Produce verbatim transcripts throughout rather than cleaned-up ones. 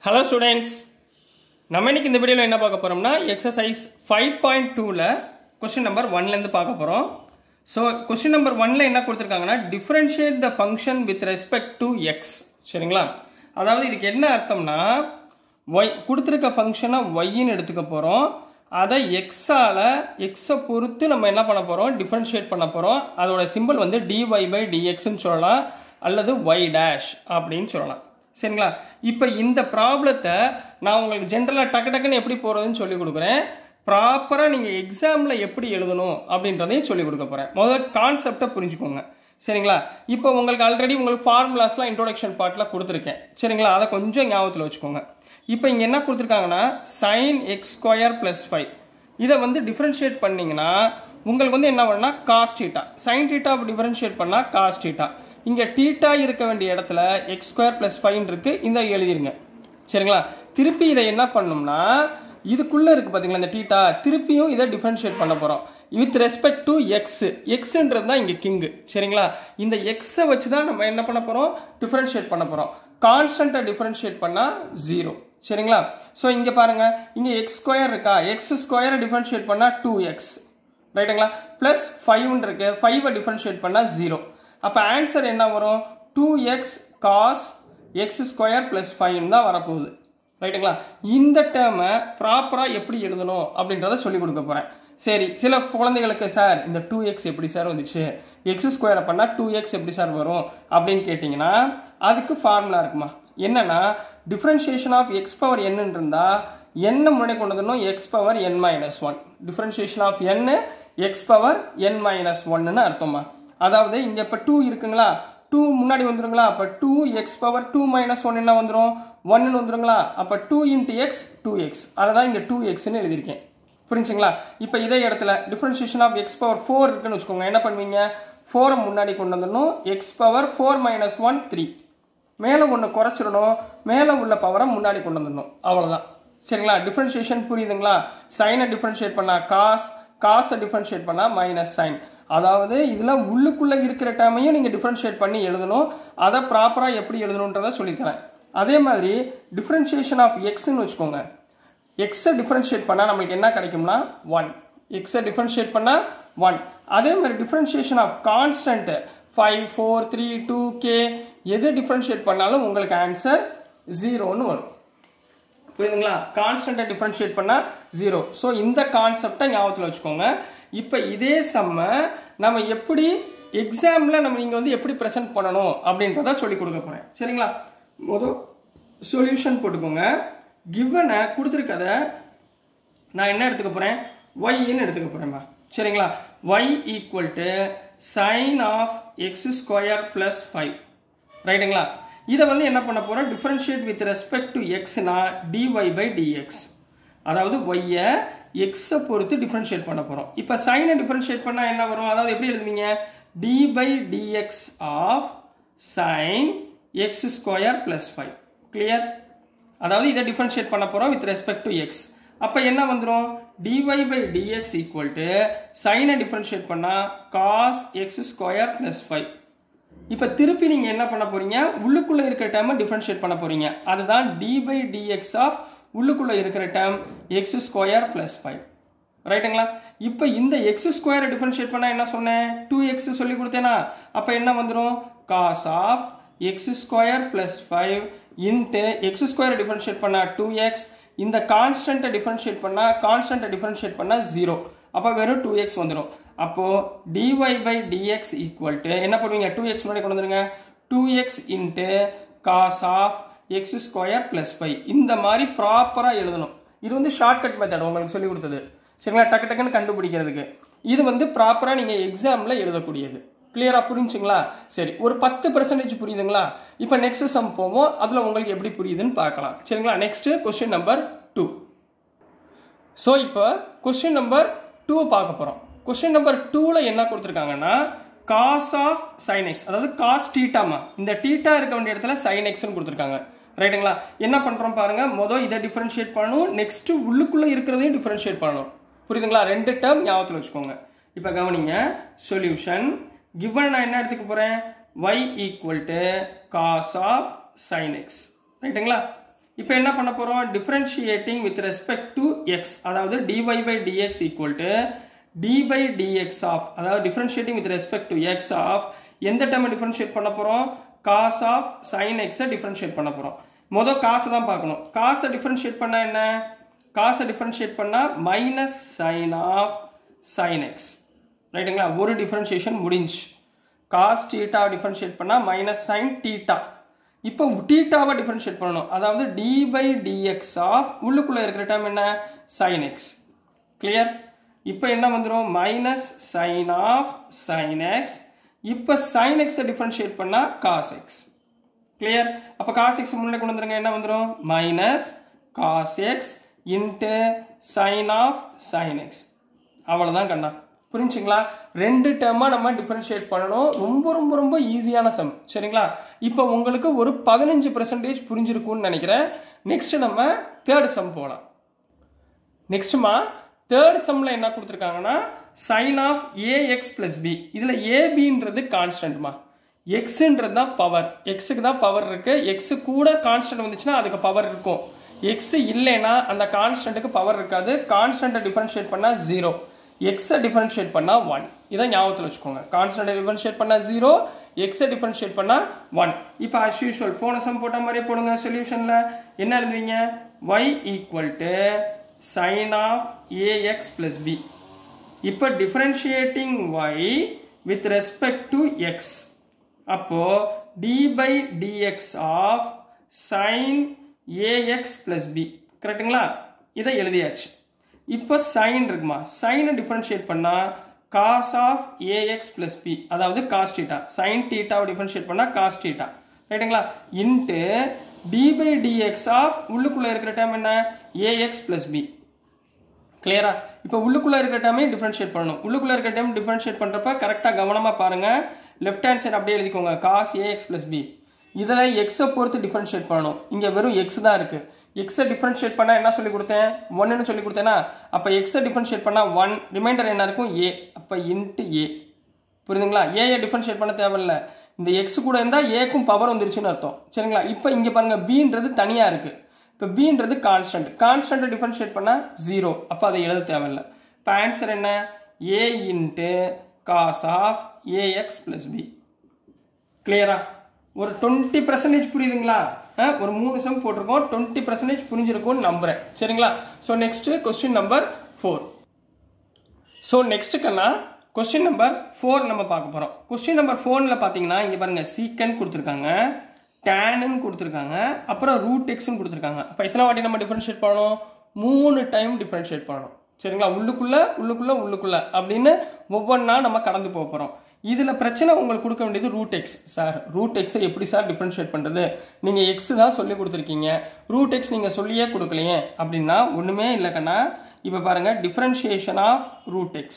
Hello students, நம்ம இன்னைக்கு இந்த வீடியோல என்ன பார்க்க போறோம்னா exercise five point two ல question number one ல இருந்து பார்க்க போறோம். So question number one ல என்ன கொடுத்திருக்காங்கன்னா differentiate the function with respect to x. சரிங்களா? அதாவது இதுக்கு என்ன அர்த்தம்னா y கொடுத்திருக்க ஃபங்க்ஷனை y ன்னு எடுத்துக்க போறோம். அதை x ஆல x பொறுத்து நம்ம என்ன பண்ண போறோம் டிஃபரன்ஷியேட் பண்ண போறோம். அதோட சிம்பல் வந்து dy by dx ன்னு சொல்லலாம் அல்லது y dash அப்படினு சொல்லலாம். சரிங்களா? இப்போ இந்த ப்ராப்ளத்தை நான் உங்களுக்கு ஜெனரலா டக்கு டக்குன்னு எப்படி போறதுன்னு சொல்லி கொடுக்குறேன். ப்ராப்பரா நீங்க எக்ஸாம்ல எப்படி எழுதணும் அப்படின்றதையும் சொல்லி கொடுக்க போறேன். முதல்ல கான்செப்டை புரிஞ்சுக்கோங்க. சரிங்களா? இப்போ உங்களுக்கு ஆல்ரெடி உங்களுக்கு ஃபார்முலாஸ்லாம் இன்ட்ரோடக்ஷன் பார்ட்ல கொடுத்துருக்கேன். சரிங்களா? அதை கொஞ்சம் ஞாபகத்தில் வச்சுக்கோங்க. இப்போ இங்க என்ன கொடுத்துருக்காங்கன்னா sin x square plus five இதை வந்து டிஃபரன்ஷியேட் பண்ணீங்கன்னா உங்களுக்கு வந்து என்ன வரும்னா cos θ sin θ டிஃபரன்ஷியேட் பண்ணா cos θ இங்க θ இருக்க வேண்டிய இடத்துல x ஸ்கொயர் பிளஸ் ஃபைவ் இருக்கு இந்த எழுதிருங்க. சரிங்களா? திருப்பி இதை என்ன பண்ணணும்னா இதுக்குள்ள இருக்கு பாத்தீங்களா இந்த θ திருப்பியும் இதை டிஃபரன்ஷியேட் பண்ண போறோம் with respect to x xன்றது தான் இங்க கிங். சரிங்களா? இந்த x வச்சு தான் நம்ம என்ன பண்ண போறோம் டிஃபரன்ஷியேட் பண்ண போறோம். கான்ஸ்டன்ட்டை டிஃபரன்ஷியேட் பண்ணா ஜீரோ. சரிங்களா? சோ இங்க பாருங்க இங்க x ஸ்கொயர் இருக்கா x ஸ்கொயரை டிஃபரன்ஷியேட் பண்ணா டூ எக்ஸ் ரைட்டுங்களா பிளஸ் ஃபைவ் இருக்கு ஃபைவ் டிஃபரன்ஷியேட் பண்ணா ஜீரோ. அப்ப ஆன்சர் என்ன வரும் two x cos x square plus five தான் வரப்போகுது. ரைட்டுங்களா? இந்த டேர்மை ப்ராப்பரா எப்படி எழுதணும் அப்படின்றத சொல்லி கொடுக்க போறேன். சரி சில குழந்தைகளுக்கு சார் இந்த டூ எக்ஸ் எப்படி சார் வந்துச்சு எக்ஸ் ஸ்கொயரை பண்ணா டூ எக்ஸ் எப்படி சார் வரும் அப்படின்னு கேட்டீங்கன்னா அதுக்கு ஃபார்முலா இருக்குமா என்னன்னா differentiation of x power n இருந்தா n முன்னாடி கொண்டு வரணும் x power n minus one differentiation of n x power n minus ஒன்னு அர்த்தமா. அதாவது இங்க இப்ப டூ இருக்குங்களா டூ முன்னாடி வந்துருங்களா அப்ப two x power two minus one என்ன வந்துரும் ஒன்னு வந்துருங்களா அப்ப two into x two x அதான் இங்க டூ எக்ஸ்ன்னு எழுதியிருக்கேன். புரிஞ்சுங்களா? இப்போ இதே இடத்துல differentiation of x power four இருக்குன்னு வச்சுக்கோங்க என்ன பண்ணுவீங்க ஃபோரை முன்னாடி கொண்டு வந்துடணும் x power four minus one three மேலே ஒன்று குறைச்சிடணும் மேலே உள்ள பவரை முன்னாடி கொண்டு வந்துடணும் அவ்வளோதான். சரிங்களா? டிஃபரன்ஷியேஷன் புரியுதுங்களா? சைனை டிஃபரன்ஷியேட் பண்ணா காஸ் காஸை டிஃபரன்ஷியேட் பண்ணா மைனஸ் சைன். அதாவது இதுல உள்ளுக்குள்ள இருக்கிற டேர்மையும் நீங்க டிஃபரன்ஷியேட் பண்ணி எழுதணும். அதை ப்ராப்பரா எப்படி எழுதணும்ன்றத சொல்லித்தரேன். அதே மாதிரி டிஃபரன்ஷியேஷன் ஆஃப் எக்ஸ்ன்னு வச்சுக்கோங்க எக்ஸை டிஃபரன்ஷியேட் பண்ணா நமக்கு என்ன கிடைக்கும்னா ஒன் எக்ஸை டிஃபரன்ஷியேட் பண்ணா ஒன். அதே மாதிரி differentiation of constant five four three two k எது டிஃபரன்ஷியேட் பண்ணாலும் உங்களுக்கு ஆன்சர் ஜீரோன்னு வரும். புரியுதுங்களா? கான்ஸ்டன்ட்டை டிஃபரன்ஷியேட் பண்ணா ஜீரோ. ஸோ இந்த கான்செப்டை ஞாபகத்தில் வச்சுக்கோங்க. இப்போ இதே சம்ம நம்ம எப்படி எக்ஸாம்ல நம்ம நீங்க வந்து எப்படி பிரசன்ட் பண்ணணும் அப்படின்றத சொல்லி கொடுக்க போறேன். சரிங்களா? முதல் சொல்யூஷன் போட்டுக்கோங்க. கிவனை கொடுத்துருக்கத நான் என்ன எடுத்துக்க போறேன் ஒய்ன்னு எடுத்துக்க போறேன். சரிங்களா? y equal to sine of x square plus five ரைட்டுங்களா? இதை வந்து என்ன பண்ண போறோம் டிஃபரன்ஷியேட் வித் ரெஸ்பெக்ட் டு எக்ஸ்னா dy by dx அதாவது y x பொறுத்து டிஃபரன்ஷியேட் பண்ண போறோம். இப்போ சைனை டிஃபரன்ஷியேட் பண்ணா என்ன வரும் அதாவது எப்படி எழுதுவீங்க d by dx of sin x square plus five clear? அதாவது இதை டிஃபரன்ஷியேட் பண்ண போறோம் with respect to x. அப்ப என்ன வந்துரும் dy by dx equal to சைனை டிஃபரன்ஷியேட் பண்ணா cos x square plus five. இப்ப திருப்பி நீங்க என்ன பண்ண போறீங்க உள்ளுக்குள்ள இருக்கிற டேர்மை டிஃபரன்ஷியேட் பண்ண போறீங்க. அதுதான் d by dx of உள்ளுக்குள்ள இருக்கிற term x square plus five ரைட்டுங்களா? இப்போ இந்த x ஸ்கொயரை டிஃபரன்ஷியேட் பண்ணா என்ன சொன்னேன் டூ எக்ஸ் சொல்லி கொடுத்தேனா அப்ப என்ன வந்துரும் cos of x square plus five into x ஸ்கொயரை டிஃபரன்ஷியேட் பண்ணா டூ எக்ஸ் இந்த கான்ஸ்டன்ட்டை டிஃபரன்ஷியேட் பண்ணா கான்ஸ்டன்ட்டை டிஃபரன்ஷியேட் பண்ணா ஜீரோ அப்ப வெறும் டூ எக்ஸ் வந்துரும். அப்போ dy by dx equal to என்ன பண்ணுவீங்க டூ எக்ஸ் முன்னாடி கொண்டு வந்துருங்க two x into cos of x square plus five இந்த மாதிரி ப்ராப்பரா எழுதணும். இது வந்து ஷார்ட்கட் மெத்தட் உங்களுக்கு சொல்லி கொடுத்தது. சரிங்களா? டக்கு டக்குன்னு கண்டுபிடிக்கிறதுக்கு இது வந்து ப்ராப்பரா நீங்க எக்ஸாம்ல எழுதக்கூடியது. கிளியரா புரிஞ்சுங்களா? சரி ஒரு பத்து பர்சன்டேஜ் புரியுதுங்களா? இப்போ நெக்ஸ்ட் சம் போவோம் அதுல உங்களுக்கு எப்படி புரியுதுன்னு பார்க்கலாம். சரிங்களா? Next question number two. So இப்போ கொஸ்டின் நம்பர் டூ பார்க்க போறோம். கொஸ்டின் நம்பர் டூல என்ன கொடுத்துருக்காங்கன்னா cos of sin x அதாவது cos θமா இந்த θ இருக்க வேண்டிய இடத்துல sin x ன்னு கொடுத்துருக்காங்க. ரைட்டுங்களா? என்ன பண்றோம் பாருங்க முதல் இதை டிஃபரன்ஷியேட் பண்ணணும் நெக்ஸ்ட் உள்ளுக்குள்ள இருக்கிறதையும் டிஃபரன்ஷியேட் பண்ணணும். புரியுதுங்களா? ரெண்டு டேர்ம் ஞாபகத்தில் வச்சுக்கோங்க. இப்போ கவனிங்க சொல்யூஷன் கிவன் நான் என்ன எடுத்துக்க போறேன் y equal to cos of sin x ரைட்டுங்களா? இப்போ என்ன பண்ண போறோம் differentiating with respect to x அதாவது dy by dx equal to d by dx of அதாவது differentiating with respect to x of எந்த term differentiate பண்ண போறோம் cos of sin x differentiate பண்ண போறோம் மொத cos தான் பார்க்கணும் cos differentiate பண்ணா என்ன cos differentiate பண்ணா minus sin of sin x ரைட்டுங்களா ஒரு differentiation முடிஞ்சு cos theta differentiate பண்ணா minus sin theta இப்போ theta-வை differentiate பண்ணனும் அதாவது d by dx of உள்ளுக்குள்ள இருக்கிற term என்ன sin x clear இப்போ என்ன வந்துரும் minus sin of sin x இப்போ sin x differentiate பண்ணா cos x clear அப்ப cos x முன்னாடி கொண்டு வந்துருங்க என்ன வந்துரும் minus cos x into sin of sin x அவ்வளவுதான் கண்ணா புரிஞ்சுங்களா ரெண்டு டேர்மா நம்ம டிஃபரன்ஷியேட் பண்ணனும் ரொம்ப ரொம்ப ரொம்ப ஈஸியான சம் சரிங்களா இப்போ உங்களுக்கு ஒரு பதினஞ்சு சதவீதம் புரிஞ்சிருக்கும்னு நினைக்கிறேன் நெக்ஸ்ட் நம்ம தேர்ட் சம் போலாம் நெக்ஸ்ட்மா தேர்ட் சம்ல என்ன கொடுத்திருக்காங்கன்னா sin of ax plus b இதுல ab ன்றது கான்ஸ்டன்ட்மா x ன்றது தான் பவர் x க்கு தான் பவர் இருக்கு x கூட கான்ஸ்டன்ட் வந்துச்சுனா அதுக்கு பவர் இருக்கும் x இல்லனா அந்த கான்ஸ்டன்ட்க்கு பவர் இருக்காது கான்ஸ்டன்ட்டை டிஃபரன்ஷியேட் பண்ணா zero x differentiate பண்ணா one இத ஞாபகத்துல வச்சுக்கோங்க கான்ஸ்டன்ட் differentiate பண்ணா zero x differentiate பண்ணா one இப்போ as usual போன சம் போட்ட மாதிரியே போடுங்க சொல்யூஷன்ல என்ன எழுதுவீங்க y equal to sin of ax plus b இப்போ differentiating y with respect to x அப்போ d by dx of sin ax plus b கரெக்ட்டுங்களா இத எழுதியாச்சு இப்போ sin இருக்குமா sin differentiate பண்ணா cos of ax plus b அதாவது cos theta sin theta differentiate பண்ணா cos theta ரைட்டுங்களா into d by dx of உள்ளுக்குள்ள இருக்கிற term என்ன ax plus b கிளியரா இப்போ உள்ளுக்குள்ள இருக்கிற term differentiate பண்ணனும் உள்ளுக்குள்ள இருக்கிற term differentiate பண்றப்ப கரெக்ட்டா கவனமா பாருங்க left hand side அப்படியே எழுதிக்கோங்க cos ax plus b இதல x பொறுத்து differentiate பண்ணனும் இங்க வெறும் x தான் இருக்கு x differentiate பண்ணா என்ன சொல்லி கொடுத்தேன் one ன்னு சொல்லி கொடுத்தேனா அப்ப x differentiate பண்ணா one ரிமைண்டர் என்ன இருக்கும் a அப்ப into a புரியுதுங்களா a ய differentiate பண்ண தேவையில்லை இந்த x கூட இருந்தா a க்கும் பவர் வந்துருச்சுன்னு அர்த்தம் சரிங்களா இப்போ இங்க பாருங்க b ன்றது தனியா இருக்கு இப்போ b ன்றது கான்ஸ்டன்ட் கான்ஸ்டன்ட் differentiate பண்ணா zero அப்ப அதை எழுத தேவையில்லை இப்போ ஆன்சர் என்ன a into cos of ax plus b கிளியரா ஒரு twenty percent புரியுதுங்களா ஒரு மூணு சம் போட்டுருக்கோம் twenty percent புரிஞ்சிருக்கும்னு நம்புறேன் சரிங்களா so next question number four so next கண்ணா क्वेश्चन நம்பர் four நம்ம பார்க்க போறோம் क्वेश्चन நம்பர் four ல பாத்தீங்கன்னா இங்க பாருங்க secant கொடுத்திருக்காங்க tan ன்னு கொடுத்திருக்காங்க அப்புறம் root x ன்னு கொடுத்திருக்காங்க அப்ப எத்தனை வாட்டி நம்ம டிஃபரன்ஷியேட் பண்ணனும் மூணு டைம் டிஃபரன்ஷியேட் பண்ணனும் சரிங்களா உள்ளுக்குள்ள உள்ளுக்குள்ள உள்ளுக்குள்ள அப்படினு ஒவ்வொண்ணா நம்ம கடந்து போக போறோம் இதுல பிரச்சனை உங்களுக்கு கொடுக்க வேண்டியது root x sir root x எப்படி சார் டிஃபரன்ஷியேட் பண்றது நீங்க x தான் சொல்லி கொடுத்திருக்கீங்க root x நீங்க சொல்லியே கொடுக்கலையே அப்படினா ஒண்ணுமே இல்ல கண்ணா இப்போ பாருங்க differentiation of root x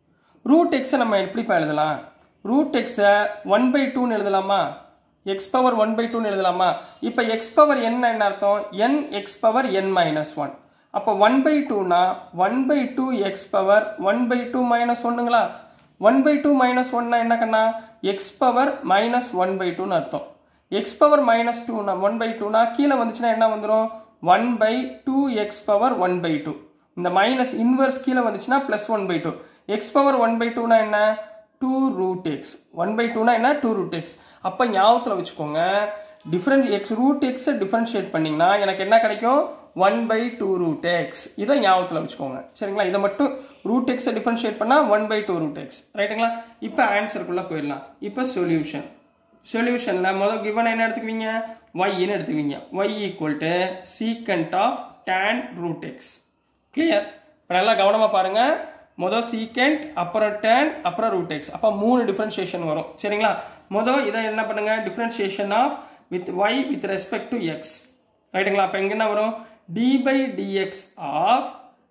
root x நம்ம எப்படி எழுதலாம் root x one by two ன்னு எழுதலாமா x power one by two ன்னு எழுதலாமா இப்போ x power n என்ன அர்த்தம் n x power n minus one அப்ப one by two னா one by two x power one by two minus one ங்களா one by two minus one னா என்ன கண்ணா x power minus one by two ன்னு அர்த்தம் x power minus two னா one by two னா கீழ வந்துச்சுனா என்ன வந்துரும் one by two x power one by two இந்த மைனஸ் இன்வர்ஸ் கீழ வந்துச்சுனா plus one by two x power one by two னா என்ன two root x one by two னா என்ன two root x அப்ப ஞாபகத்துல வச்சுக்கோங்க difference x root x differentiate பண்ணீங்கனா எனக்கு என்ன கிடைக்கும் one by two root x இத ஞாபகத்துல வச்சுக்கோங்க சரிங்களா இத மட்டும் root x டிஃபரன்ஷியேட் பண்ணா one by two root x ரைட்டுங்களா இப்போ ஆன்சருக்குள்ள போயிரலாம் இப்போ சொல்யூஷன் சொல்யூஷன்ல முதல்ல given என்ன எடுத்துக்குவீங்க y ன்னு எடுத்துக்குவீங்க y equal to secant of tan root x clear இப்போ நல்லா கவனமா பாருங்க முதல்ல secant அப்புறம் tan அப்புறம் root x அப்ப மூணு டிஃபரன்ஷியேஷன் வரும் சரிங்களா முதல்ல இத என்ன பண்ணுங்க differentiation of with y with respect to x ரைட்டுங்களா அப்ப எங்க என்ன வரும் d by dx of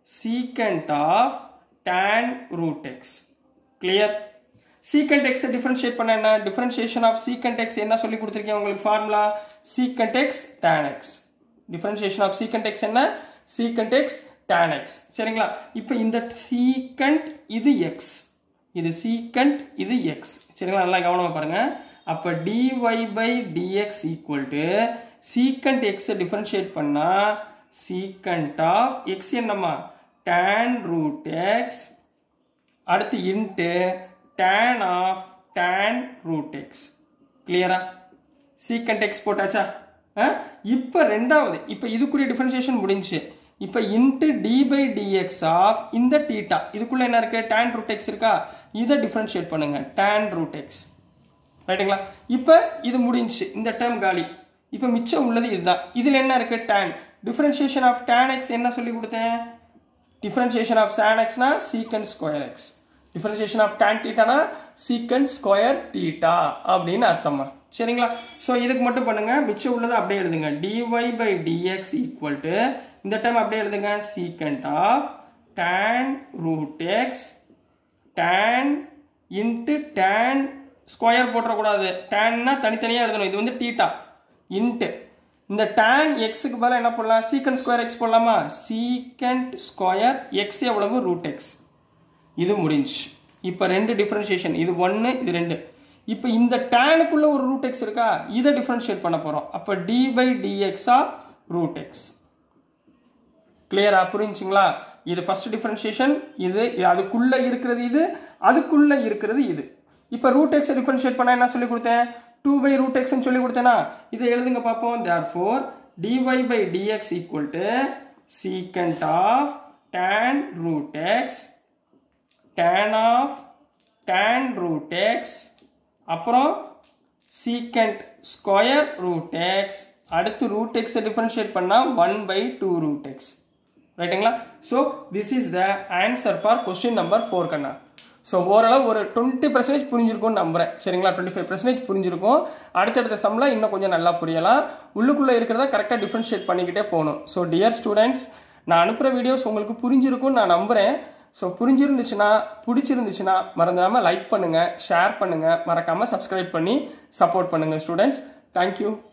secant of tan root x clear secant x differentiate பண்ண என்ன differentiation of secant x என்ன சொல்லி கொடுத்திருக்கேன் உங்களுக்கு formula secant x tan x differentiation of secant x என்ன secant x tan x சரிங்களா இப்போ இந்த secant இது x இது secant இது x சரிங்களா நல்லா கவனமா பாருங்க அப்ப dy by dx equal to secant x differentiate பண்ணா secant of x என்னமா tan root x அடுத்து into tan of tan root x clear-ஆ secant x போட்டாச்சா இப்போ ரெண்டாவது இப்போ இதுக்குரிய டிஃபரன்ஷியேஷன் முடிஞ்சு இப்போ into d by dx of இந்த theta இதுக்குள்ள என்ன இருக்கு tan root x இருக்கா இதை டிஃபரன்ஷியேட் பண்ணுங்க tan root x ரைட்டுங்களா இப்போ இது முடிஞ்சு இந்த டேர்ம் காலி இப்போ மிச்சம் உள்ளது இதுதான் இதில் என்ன இருக்கு tan differentiation of tan x என்ன சொல்லி கொடுத்தேன் டிஃபரன்ஷியேஷன் ஆஃப் tan x னா secant square x differentiation of tan theta னா secant square theta அப்படின்னு அர்த்தமா சரிங்களா சோ இதுக்கு மட்டும் பண்ணுங்க மிச்சம் உள்ளது அப்படியே எழுதுங்க dy by dx equal to இந்த டேர்ம் அப்படியே எழுதுங்க secant of tan root x tan into tan square போட்ற கூடாது tan னா தனித்தனியா எழுதணும் இது வந்து theta into இந்த tan x க்கு பதிலா என்ன போடலாம் secant square x போடலாமா secant square x எவ்வளவு root x இது முடிஞ்சு இப்போ ரெண்டு டிஃபரன்ஷியேஷன் இது ஒன்று இது ரெண்டு இப்போ இந்த tan க்குள்ள ஒரு root x இருக்கா இத டிஃபரன்ஷியேட் பண்ண போறோம் அப்ப d by dx of root x கிளியரா புரிஞ்சுங்களா இது ஃபர்ஸ்ட் டிஃபரன்ஷியேஷன் இது அதுக்குள்ள இருக்கிறது இது அதுக்குள்ள இருக்கிறது இது இப்போ root x டிஃபரன்ஷியேட் பண்ணா என்ன சொல்லி கொடுத்தேன் two by root x ன்னு சொல்லி கொடுத்தேனா இதை எழுதுங்க பாப்போம் therefore dy by dx equal to secant of tan root x tan of tan root x அப்புறம் secant square root x அடுத்து root x டிஃபரன்ஷியேட் பண்ணா one by two root x ரைட்டுங்களா so this is the answer for question number four கண்ணா so ஓரளவு ஒரு twenty percent புரிஞ்சிருக்கும்னு நம்புறேன் சரிங்களா twenty-five percent புரிஞ்சிருக்கும் அடுத்தடுத்த சம்ல இன்னும் கொஞ்சம் நல்லா புரியலாம் உள்ளுக்குள்ள இருக்கிறத கரெக்ட்டா டிஃபரன்ஷியேட் பண்ணிக்கிட்டே போகணும் so dear students நான் அனுப்புற வீடியோஸ் உங்களுக்கு புரிஞ்சிருக்கும்னு நான் நம்புறேன் so புரிஞ்சிருந்துச்சுனா பிடிச்சிருந்துச்சுனா மறந்துடாம லைக் பண்ணுங்க ஷேர் பண்ணுங்க மறக்காம Subscribe பண்ணி சப்போர்ட் பண்ணுங்க ஸ்டூடண்ட்ஸ் thank you